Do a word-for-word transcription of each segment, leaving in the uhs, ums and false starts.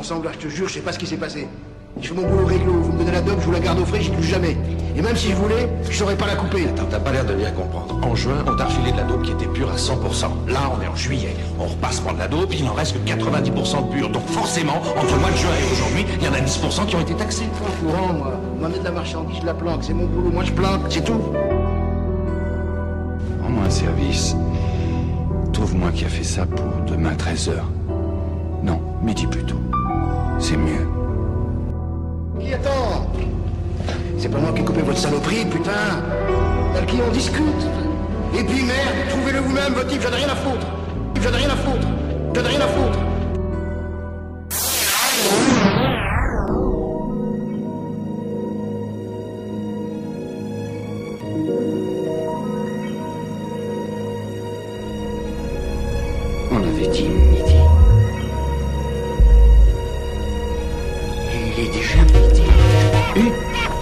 Mon sang, là, je te jure, je sais pas ce qui s'est passé. Je fais mon boulot réglo, vous me donnez la dope, je vous la garde au frais, j'y touche jamais. Et même si je voulais, je saurais pas la couper. Attends, t'as pas l'air de bien comprendre. En juin, on t'a refilé de la dope qui était pure à cent pour cent. Là, on est en juillet. On repasse prendre la dope, il n'en reste que quatre-vingt-dix pour cent de pure. Donc forcément, entre le mois de juin et aujourd'hui, il y en a dix pour cent qui ont été taxés. Je suis au courant, moi. On m'amène de la marchandise, je la planque. C'est mon boulot, moi je planque, c'est tout. Rends-moi un service. Trouve-moi qui a fait ça pour demain treize heures. Non, midi plutôt. C'est mieux. Qui attend? C'est pas moi qui ai coupé votre saloperie, putain. Avec qui on discute. Et puis merde, trouvez-le vous-même, votre type, j'en ai rien à foutre. J'en ai rien à foutre. J'en ai rien à foutre. On avait dit midi. Il est déjà midi. Une.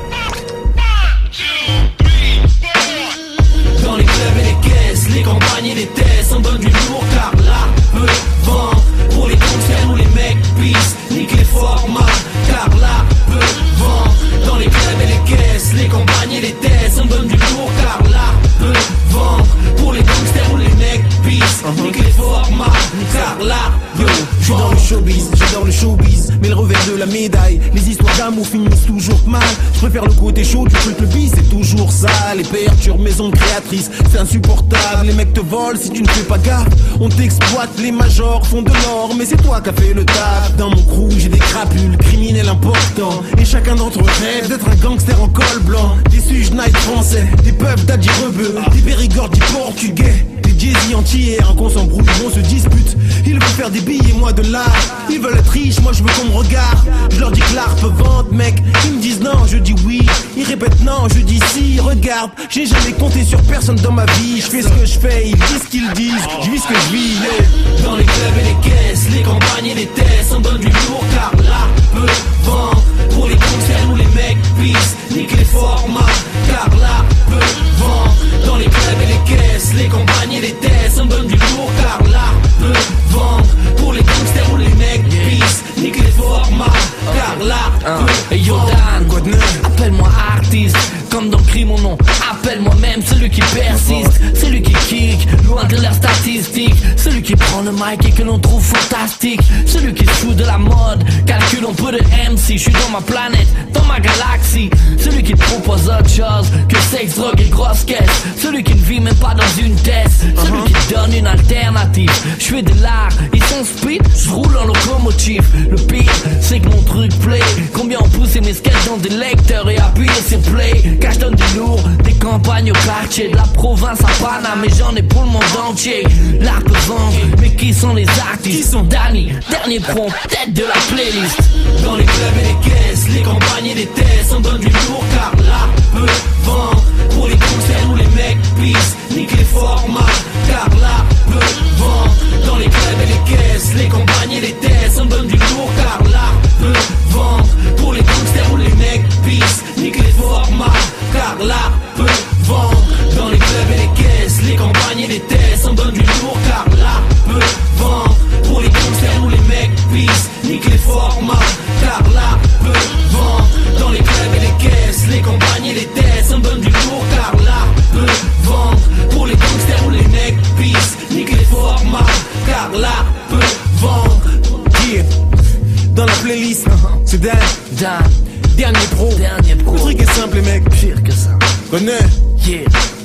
Dans les clubs et les caisses, les campagnes et les tests, on donne du lourd car l'art peut vendre. Pour les concerts ou les mecs pissent, nique les formats car l'art peut vendre. Dans les clubs et les caisses, les campagnes et les tests, on donne du lourd car l'art peut vendre. Pour les gangsters ou les mecs pissent, nique les formats car l'art peut vendre. Je suis dans le showbiz, j'adore le showbiz, mais le revers de la médaille, les histoires d'amour finissent toujours mal. Je préfère le côté chaud du truc, le bis c'est toujours sale et perturbe mes ondes créatrices, c'est insupportable. Les mecs te volent si tu ne fais pas gaffe, on t'exploite, les majors font de l'or, mais c'est toi qui as fait le taf. Dans mon crew j'ai des crapules, criminels importants, et chacun d'entre eux rêve d'être un gangster en col blanc. Des Suge Knight français, des peuples d'Adi Rebeu, des Périgord du portugais, des Jay-Z entiers, un qu'on s'embrouille, on se dispute. Ils veulent faire des billets, moi de l'art. Ils veulent être riches, moi je veux qu'on me regarde. Je leur dis que l'art peut vendre, mec. Ils me disent non, je dis oui. Ils répètent non, je dis si. Regarde, j'ai jamais compté sur personne dans ma vie. Je fais ce que je fais, ils disent ce qu'ils disent. Je vis ce que je vis, yeah. Dans les clubs et les caisses, les campagnes et les tests, on donne du lourd car l'art peut vendre. Pour les concerts ou les mecs pissent, nique les formats car l'art peut vendre. Dans les clubs et les caisses, les campagnes et les tests, on donne du lourd car l'art peut vendre. Pour les gangsters ou les mecs pissent, nique les formats car l'art peut Hey yo Dan, quoi de neuf? Appelle-moi artiste, comme dans Crie mon nom. Appelle-moi même celui qui persiste, celui qui kick, loin de leurs statistiques, celui qui prend le mic et que l'on trouve fantastique, celui qui se fout de la mode, calcule un peu de M C. Je suis dans ma planète, dans ma galaxie, celui qui te propose autre chose que sexe, drogue et grosse caisse, celui qui ne vit même pas dans une thèse, celui qui te donne une alternative. Je fais de l'art, ils sont speed, je roule en locomotive. Le pire, c'est que mon truc plaît. Combien ont poussé mes sketchs dans des lecteurs et appuyé sur play. Car je donne du lourd, des campagnes au quartier, de la province à Panama, mais j'en ai pour le monde entier. L'art peut vendre, mais qui sont les artistes? Qui sont Danny, dernier prompt, tête de la playlist. Dans les clubs et les caisses, les campagnes et les tests, on donne du lourd car l'art peut vendre. Pour les concerts ou les mecs pissent, nique les formats car l'art peut vendre. Dans les clubs et les caisses, les campagnes et les tests, on donne du lourd car l'art peut vendre. Pour les gangsters ou les mecs pissent, nique les formats car l'art peut vendre. Dans les clubs et les caisses, les campagnes et les tests, on donne du lourd car l'art peut vendre. Pour les gangsters ou les mecs pissent, nique les formats car l'art peut vendre. Dans les clubs et les caisses, les campagnes et les tests, on donne du lourd car l'art peut vendre. Pour les gangsters ou les mecs pissent, nique les formats car l'art peut vendre. Yeah. Dans la playlist, c'est Dan, Dan, dernier pro. dernier pro. Le truc est simple les mecs, Pire que ça. Bonheur. Yeah,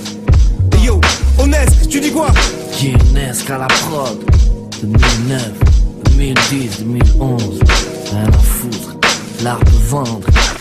Hey yo, Honest, tu dis quoi? yeah, Nesque à la prod. deux mille neuf, deux mille dix, deux mille onze. Rien à foutre. L'art peut vendre.